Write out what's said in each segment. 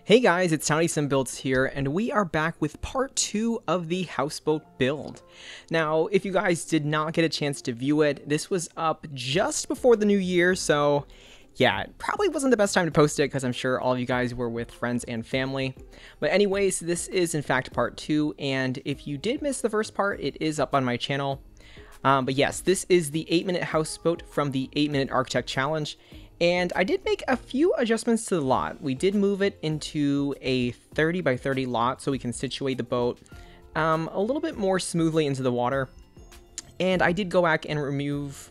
Hey guys, it's TownieSimBuilds here, and we are back with part 2 of the houseboat build. Now, if you guys did not get a chance to view it, this was up just before the new year, so yeah, it probably wasn't the best time to post it because I'm sure all of you guys were with friends and family. But anyways, this is in fact part 2, and if you did miss the first part, it is up on my channel. But yes, this is the 8-minute houseboat from the 8-minute architect challenge. And I did make a few adjustments to the lot. We did move it into a 30 by 30 lot so we can situate the boat a little bit more smoothly into the water. And I did go back and remove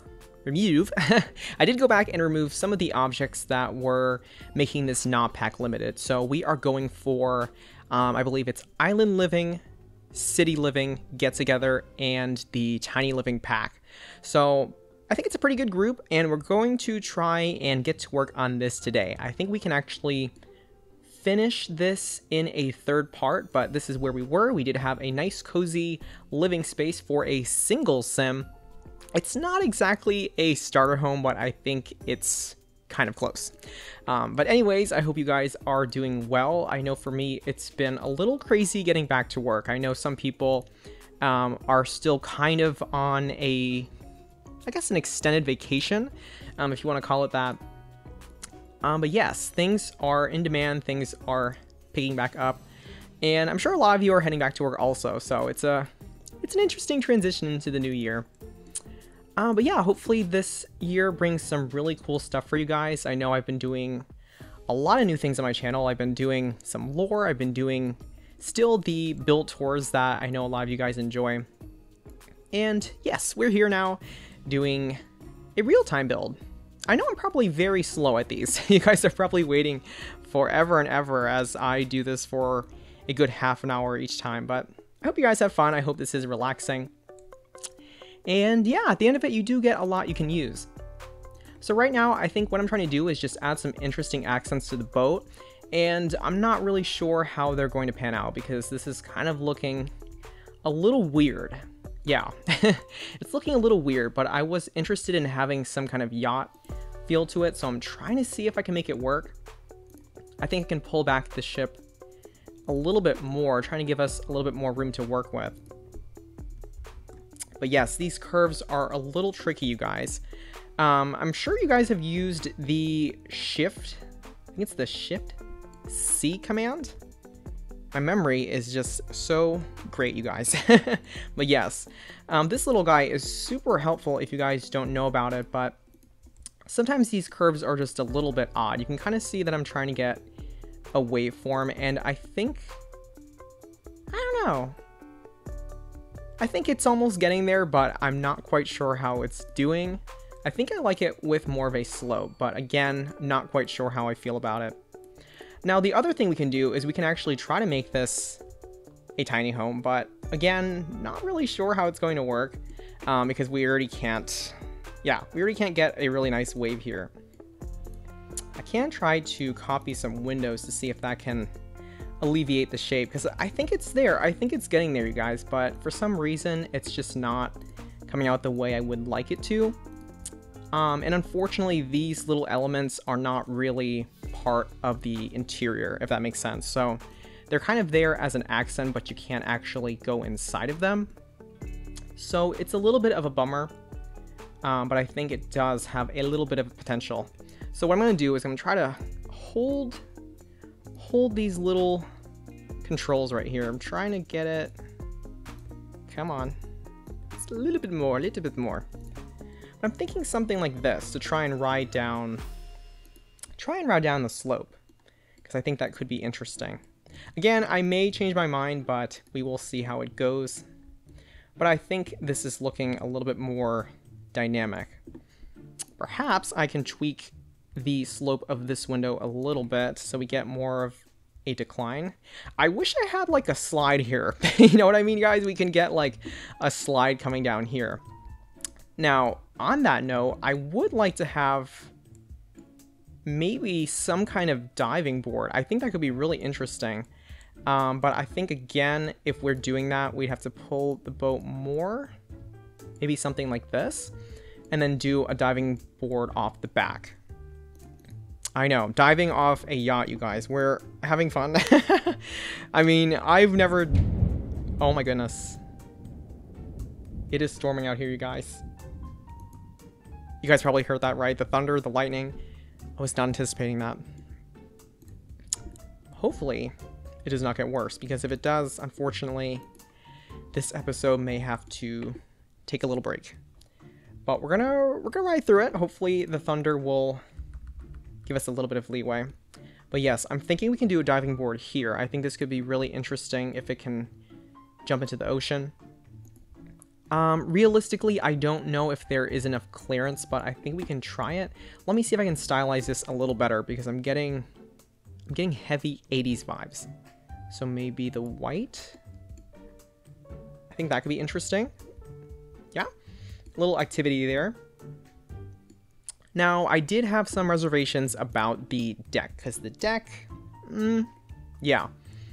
I did go back and remove some of the objects that were making this not pack limited. So we are going for, I believe it's island living, city living, get together, and the tiny living pack. So I think it's a pretty good group, and we're going to try and get to work on this today. I think we can actually finish this in a third part, but this is where we were. We did have a nice cozy living space for a single sim. It's not exactly a starter home, but I think it's kind of close. But anyways, I hope you guys are doing well. I know for me, it's been a little crazy getting back to work. I know some people are still kind of on I guess an extended vacation, if you want to call it that. But yes, things are in demand, things are picking back up, and I'm sure a lot of you are heading back to work also, so it's an interesting transition into the new year. But yeah, hopefully this year brings some really cool stuff for you guys. I know I've been doing a lot of new things on my channel. I've been doing some lore, I've been doing still the build tours that I know a lot of you guys enjoy. And yes, we're here now doing a real-time build. I know I'm probably very slow at these. You guys are probably waiting forever and ever as I do this for a good half an hour each time, but I hope you guys have fun. I hope this is relaxing. And yeah, at the end of it, you do get a lot you can use. So right now, I think what I'm trying to do is just add some interesting accents to the boat, and I'm not really sure how they're going to pan out because this is kind of looking a little weird. Yeah, it's looking a little weird, but I was interested in having some kind of yacht feel to it, so I'm trying to see if I can make it work. I think I can pull back the ship a little bit more, trying to give us a little bit more room to work with. But yes, these curves are a little tricky, you guys. I'm sure you guys have used the shift, I think it's the shift C command. My memory is just so great, you guys. But yes, this little guy is super helpful if you guys don't know about it, but sometimes these curves are just a little bit odd. You can kind of see that I'm trying to get a waveform, and I think, I don't know. I think it's almost getting there, but I'm not quite sure how it's doing. I think I like it with more of a slope, but again, not quite sure how I feel about it. Now, the other thing we can do is we can actually try to make this a tiny home, but again, not really sure how it's going to work because we already can't get a really nice wave here. I can try to copy some windows to see if that can alleviate the shape because I think it's there. I think it's getting there, you guys, but for some reason, it's just not coming out the way I would like it to. And unfortunately, these little elements are not really part of the interior, if that makes sense. So they're kind of there as an accent, but you can't actually go inside of them. So it's a little bit of a bummer, but I think it does have a little bit of potential. So what I'm going to do is I'm going to try to hold these little controls right here. I'm trying to get it. Come on. It's a little bit more, I'm thinking something like this to try and ride down the slope, because I think that could be interesting. Again, I may change my mind, but we will see how it goes. But I think this is looking a little bit more dynamic. Perhaps I can tweak the slope of this window a little bit so we get more of a decline. I wish I had like a slide here. You know what I mean, guys? We can get like a slide coming down here. Now, on that note, I would like to have maybe some kind of diving board. I think that could be really interesting. But I think, again, if we're doing that, we'd have to pull the boat more. Maybe something like this. And then do a diving board off the back. I know, diving off a yacht, you guys. We're having fun. I mean, I've never... Oh my goodness. It is storming out here, you guys. You guys probably heard that, right? The thunder, the lightning. I was not anticipating that. Hopefully, it does not get worse, because if it does, unfortunately, this episode may have to take a little break. But we're gonna ride through it. Hopefully, the thunder will give us a little bit of leeway. But yes, I'm thinking we can do a diving board here. I think this could be really interesting if it can jump into the ocean. Realistically, I don't know if there is enough clearance, but I think we can try it. Let me see if I can stylize this a little better, because I'm getting heavy 80s vibes. So maybe the white. I think that could be interesting. Yeah, a little activity there. Now, I did have some reservations about the deck, because the deck, yeah.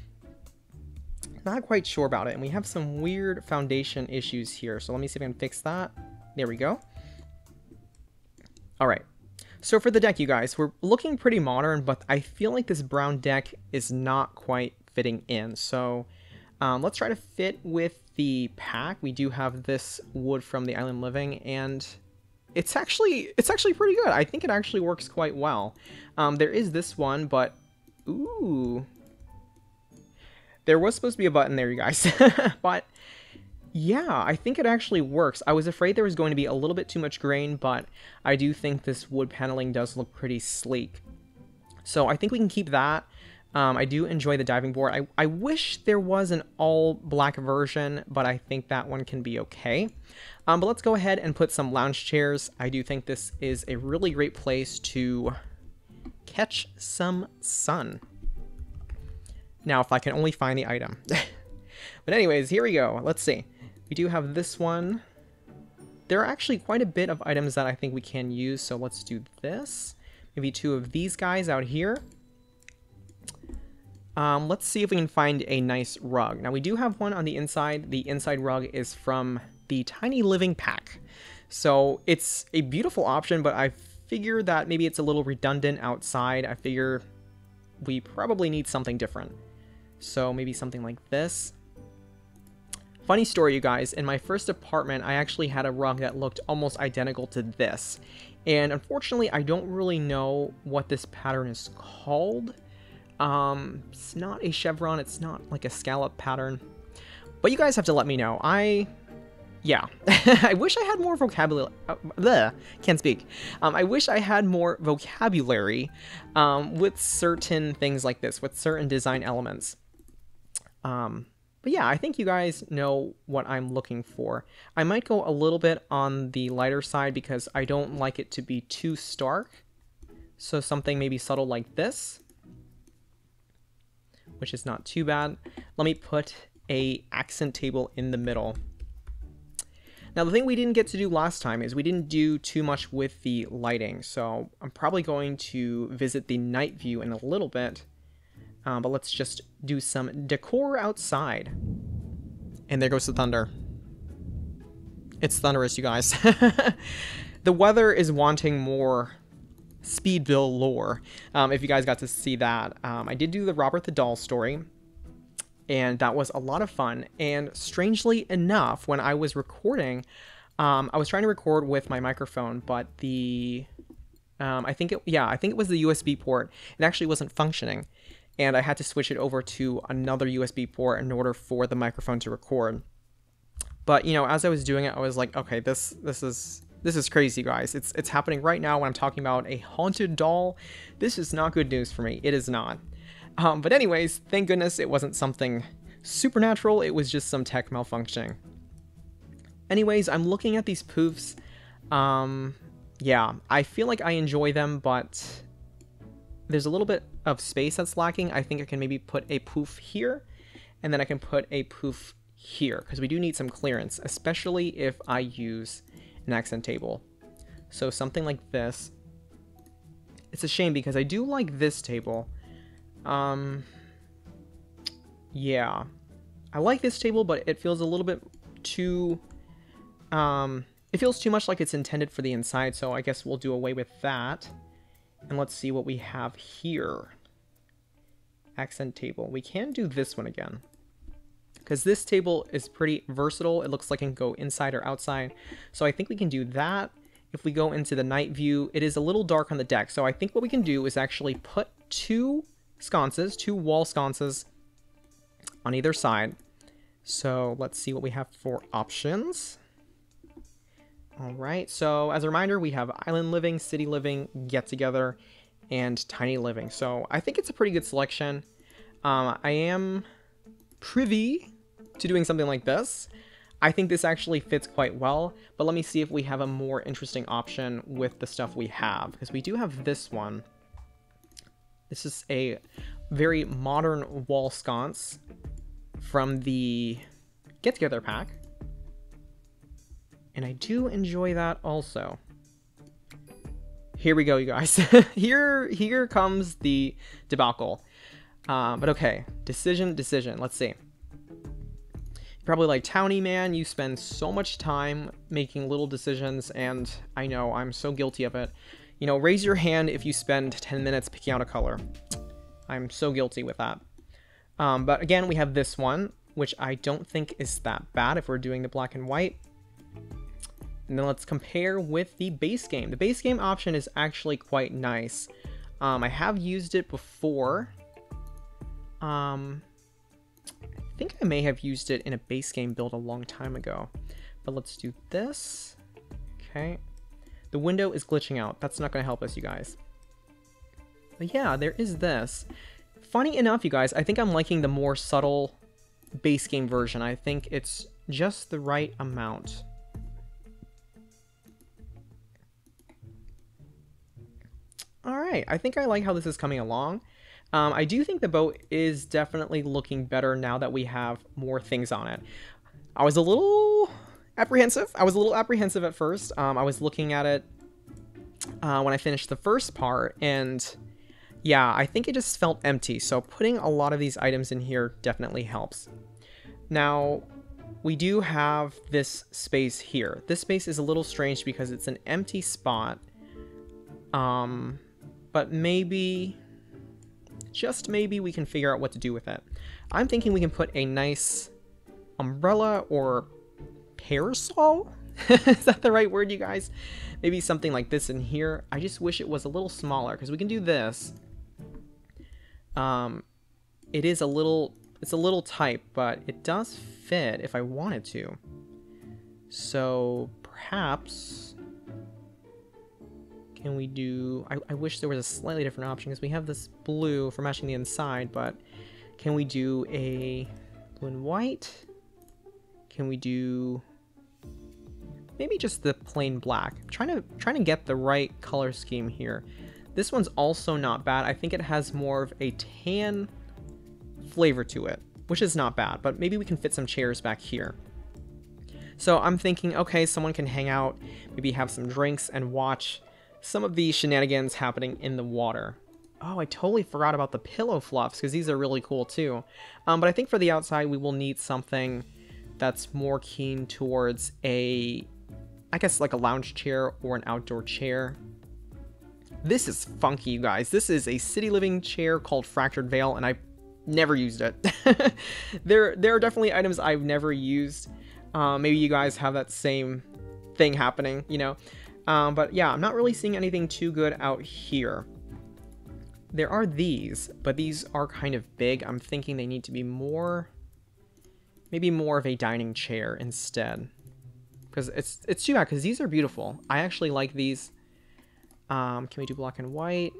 Not quite sure about it, and we have some weird foundation issues here, so let me see if I can fix that. There we go. Alright, so for the deck, you guys, we're looking pretty modern, but I feel like this brown deck is not quite fitting in, so let's try to fit with the pack. We do have this wood from the Island Living, and it's actually pretty good. I think it actually works quite well. There is this one, but ooh, there was supposed to be a button there, you guys. But yeah, I think it actually works. I was afraid there was going to be a little bit too much grain, but I do think this wood paneling does look pretty sleek. So I think we can keep that. I do enjoy the diving board. I wish there was an all black version, but I think that one can be okay. But let's go ahead and put some lounge chairs. I do think this is a really great place to catch some sun. Now, if I can only find the item. But anyways, here we go. Let's see. We do have this one. There are actually quite a bit of items that I think we can use, so let's do this. Maybe two of these guys out here. Let's see if we can find a nice rug. Now, we do have one on the inside. The inside rug is from the Tiny Living pack. So it's a beautiful option, but I figure that maybe it's a little redundant outside. I figure we probably need something different. So maybe something like this. Funny story, you guys. In my first apartment, I actually had a rug that looked almost identical to this. And unfortunately, I don't really know what this pattern is called. It's not a chevron, it's not like a scallop pattern, but you guys have to let me know. Yeah, I wish I had more vocabulary, can't speak. I wish I had more vocabulary, with certain things like this, with certain design elements. But yeah, I think you guys know what I'm looking for. I might go a little bit on the lighter side because I don't like it to be too stark. So something maybe subtle like this, which is not too bad. Let me put a accent table in the middle. Now, the thing we didn't get to do last time is we didn't do too much with the lighting, so I'm probably going to visit the night view in a little bit, but let's just do some decor outside. And there goes the thunder. It's thunderous, you guys. The weather is wanting more Speedville lore, if you guys got to see that. I did do the Robert the Doll story, and that was a lot of fun. And strangely enough, when I was recording, I was trying to record with my microphone, but the I think it was the USB port. It actually wasn't functioning, and I had to switch it over to another USB port in order for the microphone to record. But you know, as I was doing it, I was like, okay, this is crazy, guys. It's happening right now when I'm talking about a haunted doll. This is not good news for me. It is not. But anyways, thank goodness it wasn't something supernatural. It was just some tech malfunctioning. Anyways, I'm looking at these poofs. Yeah, I feel like I enjoy them, but there's a little bit of space that's lacking. I think I can maybe put a poof here, and then I can put a poof here, because we do need some clearance, especially if I use an accent table. So something like this. It's a shame because I do like this table. Yeah, I like this table, but it feels a little bit too, it feels too much like it's intended for the inside, so I guess we'll do away with that. And let's see what we have here. Accent table. We can do this one again, because this table is pretty versatile. It looks like it can go inside or outside. So I think we can do that. If we go into the night view, it is a little dark on the deck. So I think what we can do is actually put two wall sconces on either side. So let's see what we have for options. All right, so as a reminder, we have island living, city living, get together, and tiny living. So I think it's a pretty good selection. I am privy to doing something like this. I think this actually fits quite well, but let me see if we have a more interesting option with the stuff we have, because we do have this one. This is a very modern wall sconce from the Get Together pack, and I do enjoy that also. Here we go, you guys. here comes the debacle. But okay, decision. Let's see. You're probably like, Townie, man, you spend so much time making little decisions, and I know I'm so guilty of it. You know, raise your hand if you spend 10 minutes picking out a color. I'm so guilty with that. But again, we have this one, which I don't think is that bad if we're doing the black and white. And then let's compare with the base game. The base game option is actually quite nice. I have used it before. I think I may have used it in a base game build a long time ago. But let's do this. Okay. The window is glitching out. That's not going to help us, you guys. But yeah, there is this. Funny enough, you guys, I think I'm liking the more subtle base game version. I think it's just the right amount. Alright, I think I like how this is coming along. I do think the boat is definitely looking better now that we have more things on it. I was a little apprehensive. At first. I was looking at it when I finished the first part, and yeah, I think it just felt empty. So putting a lot of these items in here definitely helps. Now, we do have this space here. This space is a little strange because it's an empty spot. But maybe, just maybe, we can figure out what to do with it. I'm thinking we can put a nice umbrella or parasol? Is that the right word, you guys? Maybe something like this in here. I just wish it was a little smaller, because we can do this. It's a little tight, but it does fit if I wanted to. So perhaps, can we do, I wish there was a slightly different option, because we have this blue for matching the inside, but can we do a blue and white? Can we do maybe just the plain black? I'm trying to get the right color scheme here. This one's also not bad. I think it has more of a tan flavor to it, which is not bad, but maybe we can fit some chairs back here. So I'm thinking, okay, someone can hang out, maybe have some drinks and watch some of the shenanigans happening in the water. Oh, I totally forgot about the pillow fluffs, because these are really cool too. But I think for the outside, we will need something that's more keen towards I guess like a lounge chair or an outdoor chair. This is funky, you guys. This is a city living chair called Fractured Veil, and I never used it. There are definitely items I've never used. Maybe you guys have that same thing happening, you know. But yeah, I'm not really seeing anything too good out here. There are these, but these are kind of big. I'm thinking they need to be maybe more of a dining chair instead. Because it's too bad, because these are beautiful. I actually like these. Can we do black and white?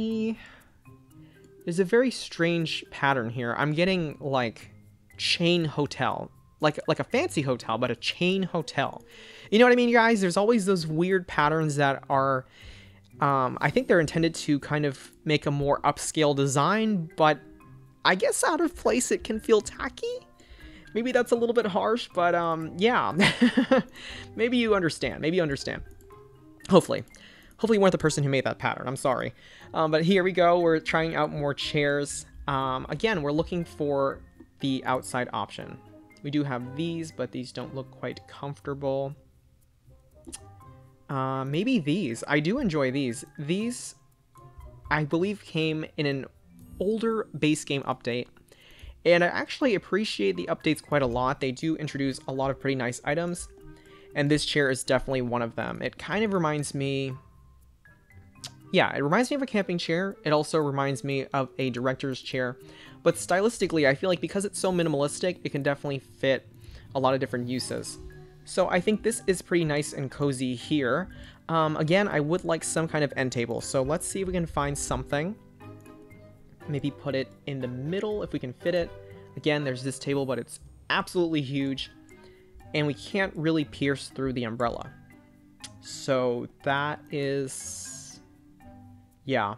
There's a very strange pattern here. I'm getting like chain hotel. Like a fancy hotel, but a chain hotel. You know what I mean, guys? There's always those weird patterns that are, I think they're intended to kind of make a more upscale design, but I guess out of place it can feel tacky. Maybe that's a little bit harsh, but yeah. Maybe you understand. Hopefully you weren't the person who made that pattern. I'm sorry. But here we go. We're trying out more chairs. Again, we're looking for the outside option. We do have these, but these don't look quite comfortable. Maybe these. I do enjoy these. These I believe came in an older base game update. And I actually appreciate the updates quite a lot. They do introduce a lot of pretty nice items. And this chair is definitely one of them. It kind of reminds me... Yeah, it reminds me of a camping chair. It also reminds me of a director's chair. But stylistically, I feel like because it's so minimalistic, it can definitely fit a lot of different uses. So I think this is pretty nice and cozy here. Again, I would like some kind of end table. So let's see if we can find something. Maybe put it in the middle if we can fit it. Again, there's this table, but it's absolutely huge. And we can't really pierce through the umbrella. So that is... Yeah.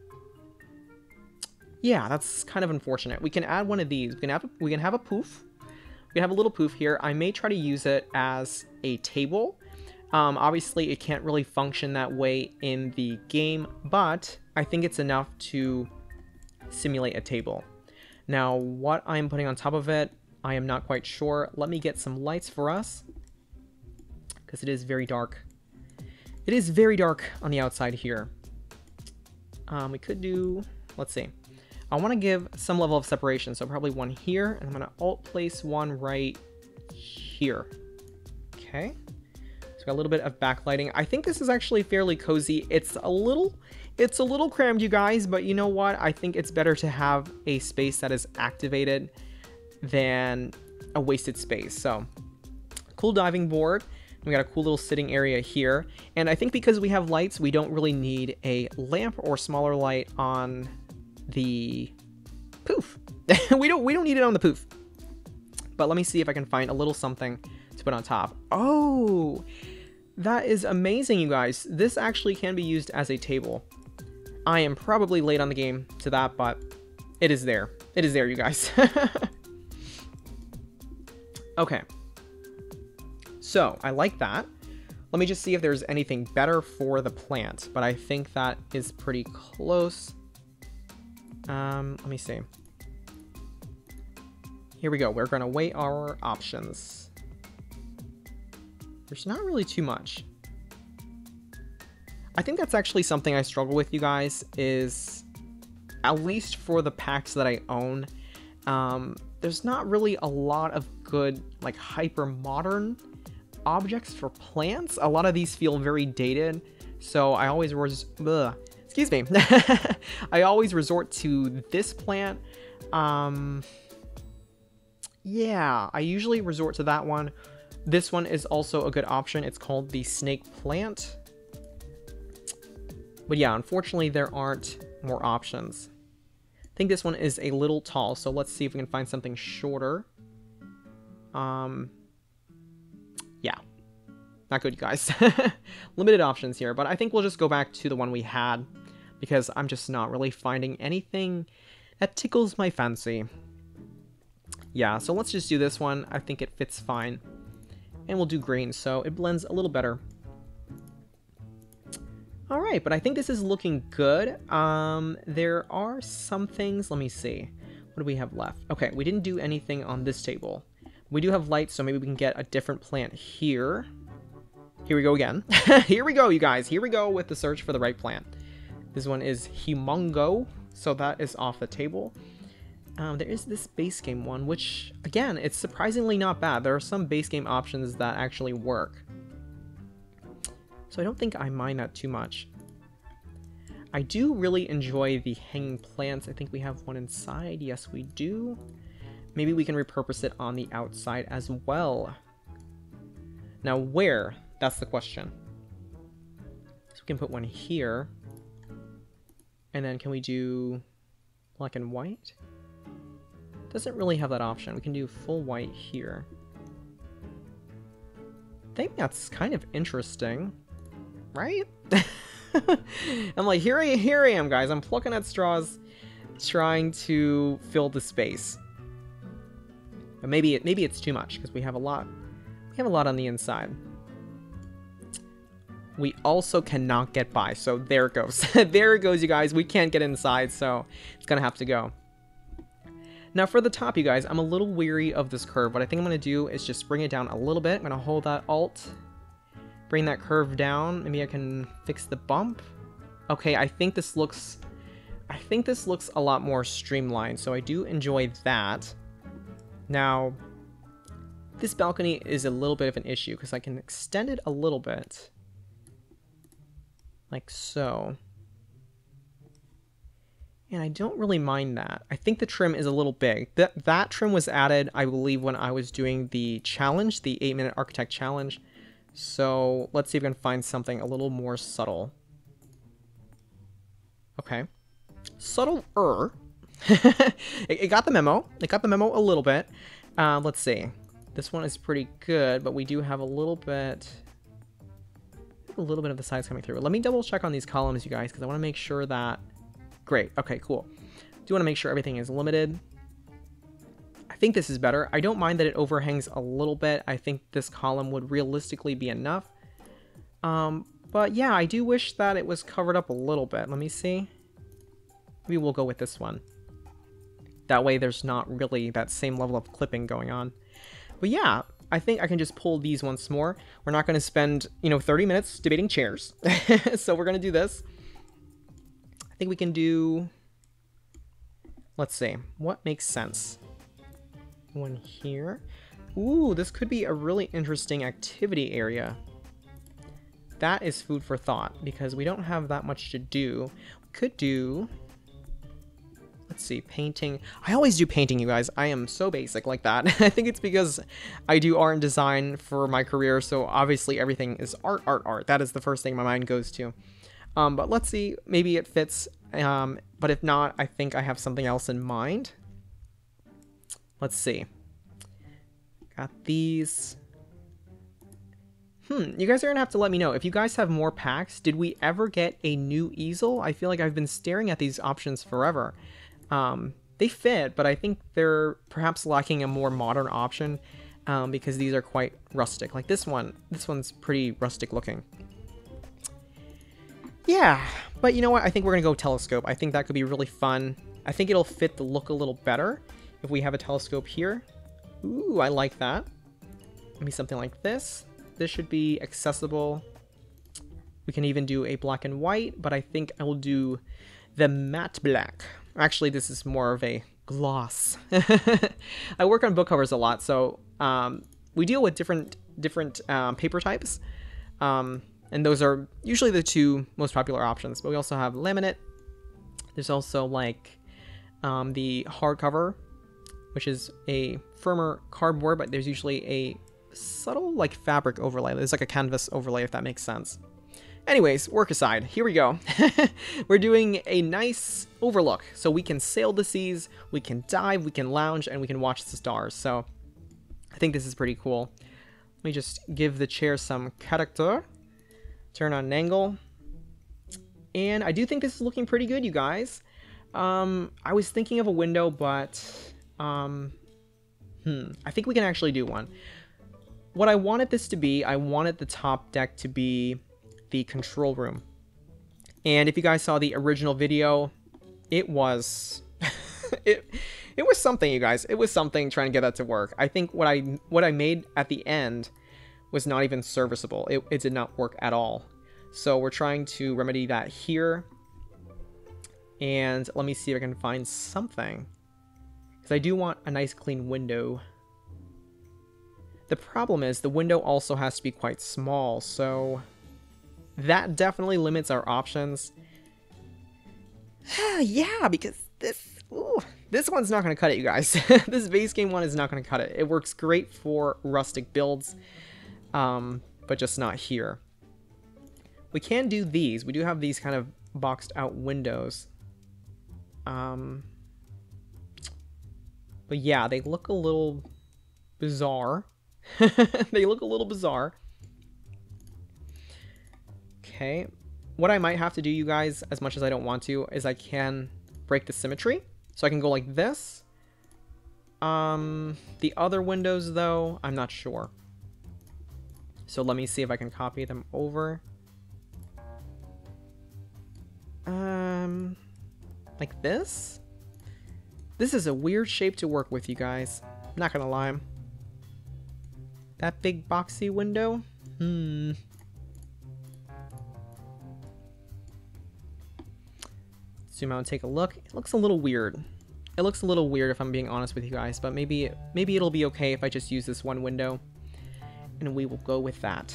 Yeah, that's kind of unfortunate. We can add one of these. We can have a poof. We can have a little poof here. I may try to use it as a table. Obviously, it can't really function that way in the game, but I think it's enough to simulate a table. Now, what I'm putting on top of it, I am not quite sure. Let me get some lights for us, because it is very dark. It is very dark on the outside here. We could do, let's see. I want to give some level of separation, so probably one here, and I'm going to alt place one right here. Okay. So got a little bit of backlighting. I think this is actually fairly cozy. It's a little crammed, you guys, but you know what? I think it's better to have a space that is activated than a wasted space. So, cool diving board. We got a cool little sitting area here. And I think because we have lights, we don't really need a lamp or smaller light on the poof. we don't need it on the poof. But let me see if I can find a little something to put on top. Oh, that is amazing, you guys. This actually can be used as a table. I am probably late on the game to that, but it is there. It is there, you guys. Okay. So, I like that. Let me just see if there's anything better for the plant, but I think that is pretty close. Let me see. Here we go. We're going to weigh our options. There's not really too much. I think that's actually something I struggle with, you guys, is at least for the packs that I own, there's not really a lot of good, like, hyper modern objects for plants. A lot of these feel very dated, so I always excuse me. I always resort to this plant. Yeah, I usually resort to that one. This one is also a good option. It's called the snake plant. But yeah, unfortunately, there aren't more options. I think this one is a little tall, so let's see if we can find something shorter. Yeah. Not good, you guys. Limited options here, but I think we'll just go back to the one we had, because I'm just not really finding anything that tickles my fancy. Yeah, so let's just do this one. I think it fits fine. And we'll do green, so it blends a little better. Alright, but I think this is looking good. There are some things, let me see. What do we have left? Okay, we didn't do anything on this table. We do have lights, so maybe we can get a different plant here. Here we go again. Here we go, you guys. Here we go with the search for the right plant. This one is Humongo, so that is off the table. There is this base game one, which, again, it's surprisingly not bad. There are some base game options that actually work. So I don't think I mind that too much. I do really enjoy the hanging plants. I think we have one inside. Yes, we do. Maybe we can repurpose it on the outside as well. Now, where? That's the question. So we can put one here. And then can we do black and white? Doesn't really have that option. We can do full white here. I think that's kind of interesting. Right? I'm like, here I am, guys. I'm plucking at straws, trying to fill the space. But maybe it's too much because we have a lot. We have a lot on the inside. We also cannot get by, so there it goes. There it goes, you guys. We can't get inside, so it's gonna have to go. Now for the top, you guys, I'm a little weary of this curve. What I think I'm gonna do is just bring it down a little bit. I'm gonna hold that Alt. Bring that curve down. Maybe I can fix the bump. Okay, I think this looks think this looks a lot more streamlined, so I do enjoy that. Now, this balcony is a little bit of an issue because I can extend it a little bit. Like so. And I don't really mind that. I think the trim is a little big. That trim was added, I believe, when I was doing the challenge, the 8-minute architect challenge. So let's see if we can find something a little more subtle. Okay. Subtler. It got the memo. It got the memo a little bit. Let's see. This one is pretty good, but we do have a little bit of the sides coming through. Let me double check on these columns, you guys, because I want to make sure that... Great. Okay, cool. Do want to make sure everything is limited. I think this is better. I don't mind that it overhangs a little bit. I think this column would realistically be enough. But yeah, I do wish that it was covered up a little bit. Let me see. Maybe we'll go with this one. That way there's not really that same level of clipping going on. But yeah, I think I can just pull these once more. We're not going to spend, 30 minutes debating chairs. So we're going to do this. I think we can do... Let's see. What makes sense? One here. Ooh, this could be a really interesting activity area. That is food for thought, because we don't have that much to do. We could do... Let's see, painting. I always do painting, you guys. I am so basic like that. I think it's because I do art and design for my career, so obviously everything is art, art, art. That is the first thing my mind goes to. But let's see, maybe it fits. But if not, I think I have something else in mind. Let's see. Got these. You guys are gonna have to let me know. If you guys have more packs, did we ever get a new easel? I feel like I've been staring at these options forever. They fit, but I think they're perhaps lacking a more modern option, because these are quite rustic. Like this one's pretty rustic looking. Yeah, but you know what? I think we're gonna go telescope. I think that could be really fun. I think it'll fit the look a little better if we have a telescope here. Ooh, I like that. Maybe something like this. This should be accessible. We can even do a black and white, but I think I will do the matte black. Actually, this is more of a gloss. I work on book covers a lot, so we deal with different paper types. And those are usually the two most popular options. But we also have laminate. There's also like the hardcover, which is a firmer cardboard, but there's usually a subtle like fabric overlay. There's like a canvas overlay, if that makes sense. Anyways, work aside, here we go. We're doing a nice overlook, so we can sail the seas, we can dive, we can lounge, and we can watch the stars. So I think this is pretty cool. Let me just give the chair some character. Turn on an angle. And I do think this is looking pretty good, you guys. I was thinking of a window, but I think we can actually do one. What I wanted this to be, I wanted the top deck to be the control room. And if you guys saw the original video, it was it was something, you guys. It was something trying to get that to work. I think what I made at the end was not even serviceable. It did not work at all. So we're trying to remedy that here. And let me see if I can find something, because I do want a nice clean window. The problem is the window also has to be quite small, so that definitely limits our options. Yeah, because this one's not going to cut it, you guys. This base game one is not going to cut it. It works great for rustic builds, but just not here. We can do these. We do have these kind of boxed out windows. But yeah, they look a little bizarre. They look a little bizarre. Okay. What I might have to do, you guys, as much as I don't want to, is I can break the symmetry. So I can go like this. The other windows, though, I'm not sure. So let me see if I can copy them over. Like this? This is a weird shape to work with, you guys. I'm not gonna lie. That big boxy window? Let's zoom out and take a look. It looks a little weird. It looks a little weird if I'm being honest with you guys, but maybe it'll be okay if I just use this one window, and we will go with that.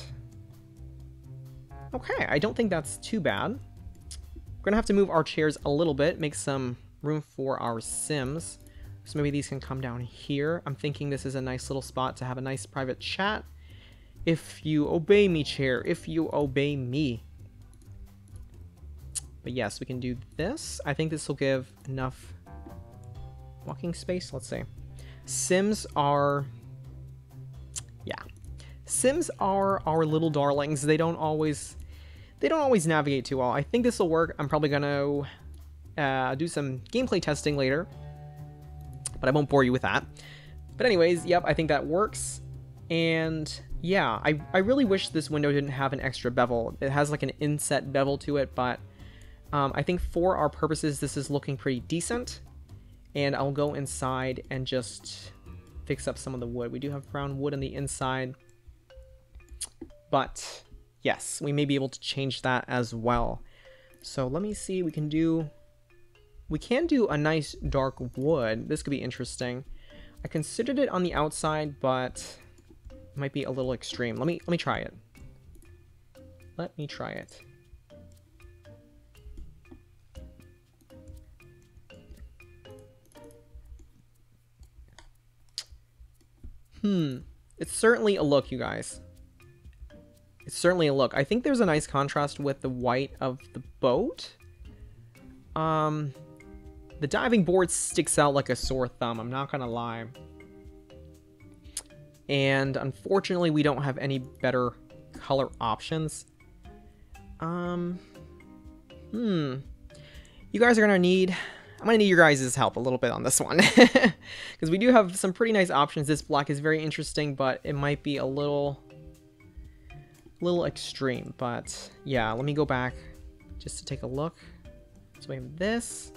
Okay, I don't think that's too bad. We're gonna have to move our chairs a little bit, make some room for our Sims. So maybe these can come down here. I'm thinking this is a nice little spot to have a nice private chat. If you obey me, chair, if you obey me. But yes, we can do this. I think this will give enough walking space. Let's see. Sims are... yeah. Sims are our little darlings. They don't always navigate too well. I think this will work. I'm probably going to do some gameplay testing later, but I won't bore you with that. But anyways, yep, I think that works. And yeah, I really wish this window didn't have an extra bevel. It has like an inset bevel to it, but I think for our purposes, this is looking pretty decent. And I'll go inside and just fix up some of the wood. We do have brown wood on the inside, but yes, we may be able to change that as well. So let me see, we can do a nice dark wood. This could be interesting. I considered it on the outside, but it might be a little extreme. Let me try it. Let me try it. It's certainly a look, you guys. It's certainly a look. I think there's a nice contrast with the white of the boat. The diving board sticks out like a sore thumb, I'm not gonna lie. And unfortunately, we don't have any better color options. You guys are gonna need... I'm gonna need your guys' help a little bit on this one. Because we do have some pretty nice options. This black is very interesting, but it might be a little extreme. But yeah, let me go back just to take a look. So we have this.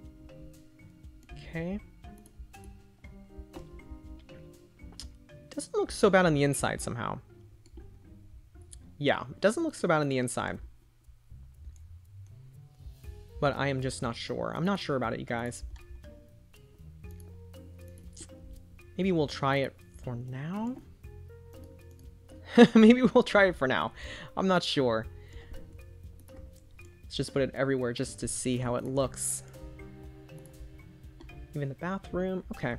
Okay. Doesn't look so bad on the inside somehow. Yeah, it doesn't look so bad on the inside. But I am just not sure. I'm not sure about it, you guys. Maybe we'll try it for now? Maybe we'll try it for now. I'm not sure. Let's just put it everywhere just to see how it looks. Even the bathroom. Okay.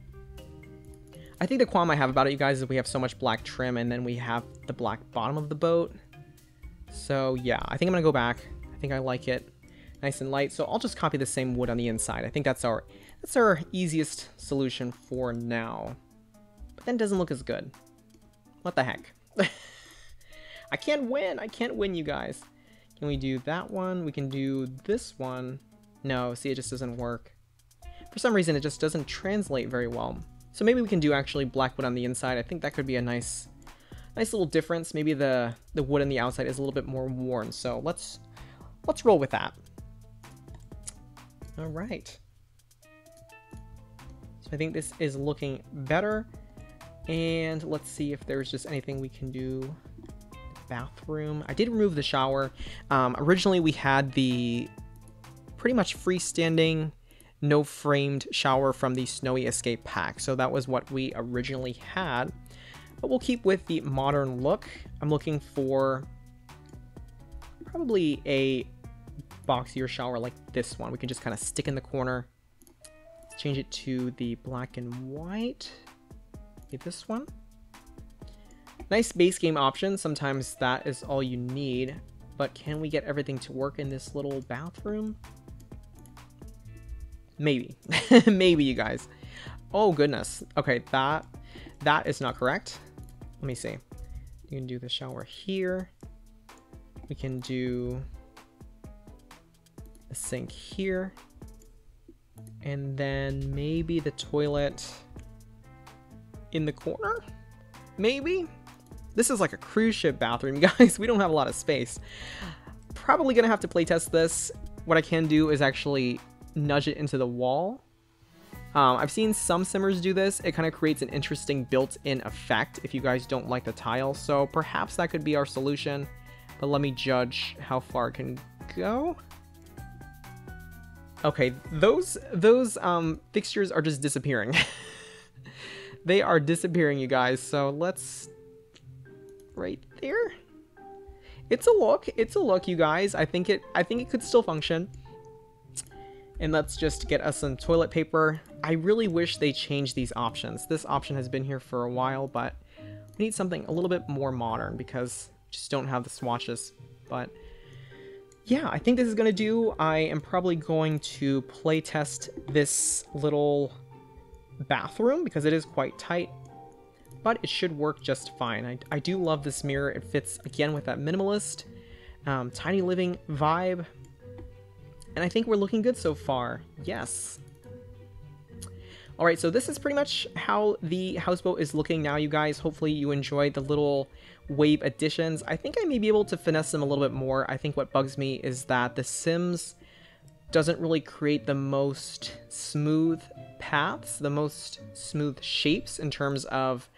I think the qualm I have about it, you guys, is we have so much black trim and then we have the black bottom of the boat. So yeah, I think I'm gonna go back. I think I like it nice and light. So I'll just copy the same wood on the inside. I think that's our easiest solution for now. But then it doesn't look as good. What the heck? I can't win. I can't win, you guys. Can we do that one? We can do this one. No, see, it just doesn't work. For some reason, it just doesn't translate very well. So maybe we can do actually black wood on the inside. I think that could be a nice little difference. Maybe the wood on the outside is a little bit more worn. So let's roll with that. All right. So I think this is looking better. And let's see if there's just anything we can do. Bathroom. I did remove the shower. Originally, we had the pretty much freestanding, no framed shower from the Snowy Escape pack. So that was what we originally had. But we'll keep with the modern look. I'm looking for probably a boxier shower like this one. We can just kind of stick in the corner. Let's change it to the black and white. Maybe this one. Nice base game option. Sometimes that is all you need. But can we get everything to work in this little bathroom? Maybe. Maybe, you guys. Oh, goodness. Okay, that is not correct. Let me see. You can do the shower here. We can do the sink here. And then maybe the toilet in the corner? Maybe? This is like a cruise ship bathroom, guys. We don't have a lot of space. Probably gonna have to playtest this. What I can do is actually nudge it into the wall. I've seen some simmers do this. It kind of creates an interesting built-in effect if you guys don't like the tile. So perhaps that could be our solution. But let me judge how far it can go. Okay, those fixtures are just disappearing. They are disappearing, you guys. So let's right there. It's a look. It's a look, you guys. I think it could still function. And let's just get us some toilet paper. I really wish they changed these options. This option has been here for a while, but we need something a little bit more modern because we just don't have the swatches. But yeah, I think this is going to do. I am probably going to play test this little bathroom because it is quite tight, but it should work just fine. I do love this mirror. It fits again with that minimalist, tiny living vibe. And I think we're looking good so far. Yes. All right, so this is pretty much how the houseboat is looking now, you guys. Hopefully you enjoyed the little wave additions. I think I may be able to finesse them a little bit more. I think what bugs me is that the Sims doesn't really create the most smooth paths, the most smooth shapes in terms of,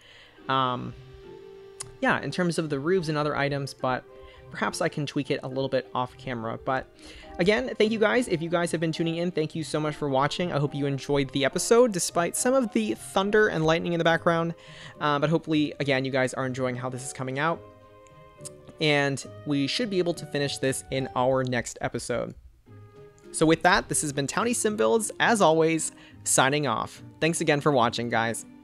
yeah, in terms of the roofs and other items, but perhaps I can tweak it a little bit off camera. But again, thank you guys. If you guys have been tuning in, thank you so much for watching. I hope you enjoyed the episode, despite some of the thunder and lightning in the background. But hopefully, again, you guys are enjoying how this is coming out. And we should be able to finish this in our next episode. So with that, this has been TownieSimBuilds, as always, signing off. Thanks again for watching, guys.